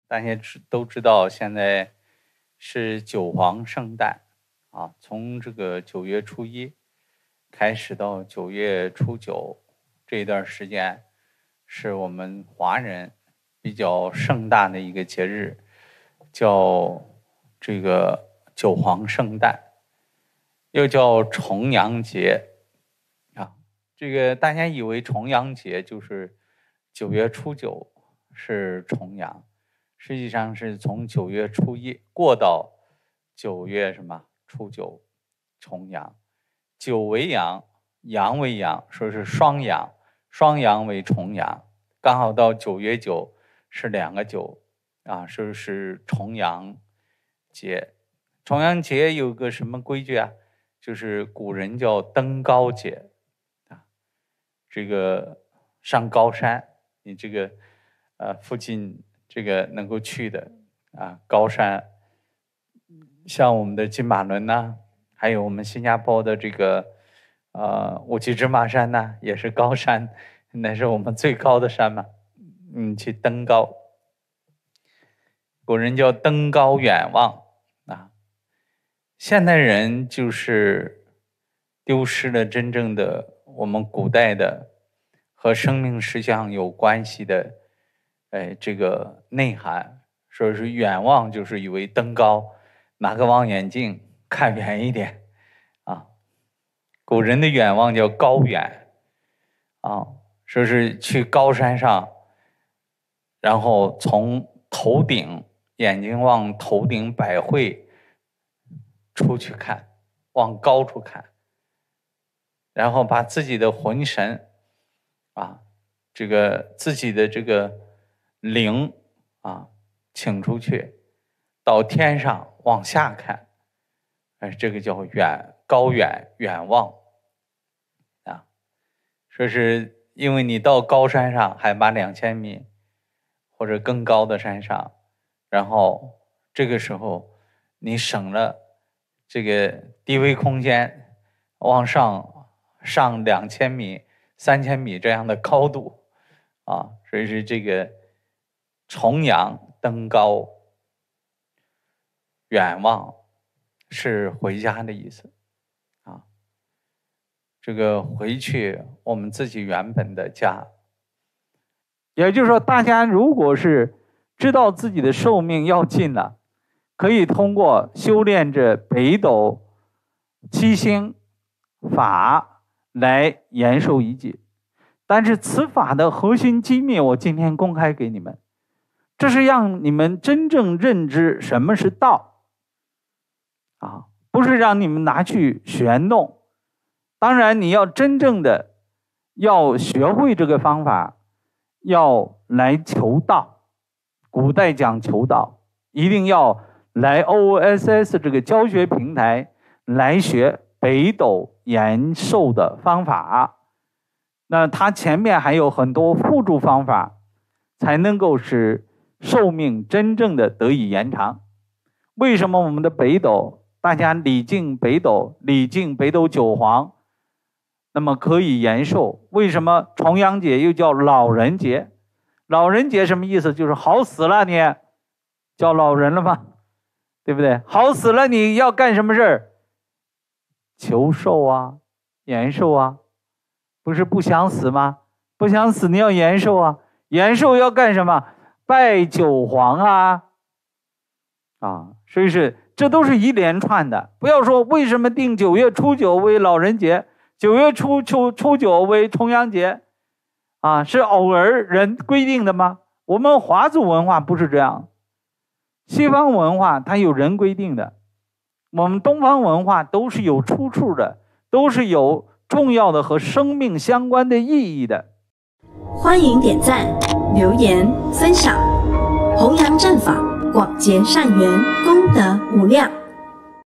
大家都知道，现在是九黄圣诞啊，从这个9月初1开始到9月初9这一段时间，是我们华人比较盛大的一个节日，叫这个九黄圣诞，又叫重阳节啊。这个大家以为重阳节就是9月初9是重阳，实际上是从9月初1过到9月初9重阳。九为阳，阳为阳，说是双阳，双阳为重阳，刚好到9月9是2个9啊，说是重阳节。重阳节有个什么规矩啊？就是古人叫登高节啊，这个上高山，你这个附近这个能够去的啊高山，像我们的金马仑呐，还有我们新加坡的这个乌旗芝麻山呐，也是高山，那是我们最高的山嘛，去登高。古人叫登高远望啊。现代人就是丢失了真正的我们古代的和生命实相有关系的这个内涵。说是远望就是以为登高，拿个望远镜看远一点啊。古人的远望叫高远啊，说是去高山上，然后从头顶眼睛往头顶百会出去看，往高处看，然后把自己的魂神啊，这个自己的这个灵啊请出去，到天上往下看，这个叫高远望啊。说是因为你到高山上海拔2000米或者更高的山上，然后这个时候你省了这个低维空间，往上2000米3000米这样的高度啊，所以是这个重阳登高远望是回家的意思啊，这个回去我们自己原本的家。也就是说，大家如果是知道自己的寿命要尽了，可以通过修炼这北斗七星法来延寿一劫。但是此法的核心机密我今天公开给你们，这是让你们真正认知什么是道啊，不是让你们拿去玄弄。当然你要真正的要学会这个方法，要来求道。古代讲求道，一定要来 OSS 这个教学平台来学北斗延寿的方法。那它前面还有很多辅助方法，才能够使寿命真正的得以延长。为什么我们的北斗，大家礼敬北斗，礼敬北斗九黄，那么可以延寿？为什么重阳节又叫老人节？老人节什么意思？就是好死了你叫老人了吗？对不对？好死了你要干什么事儿？求寿啊，延寿啊，不是不想死吗？不想死你要延寿啊，延寿要干什么？拜九黄啊，所以是这都是一连串的。不要说为什么定9月初9为老人节，9月初9为重阳节啊，是偶尔人规定的吗？我们华族文化不是这样，西方文化它有人规定的，我们东方文化都是有出处的，都是有重要的和生命相关的意义的。 欢迎点赞、留言、分享，弘扬正法，广结善缘，功德无量。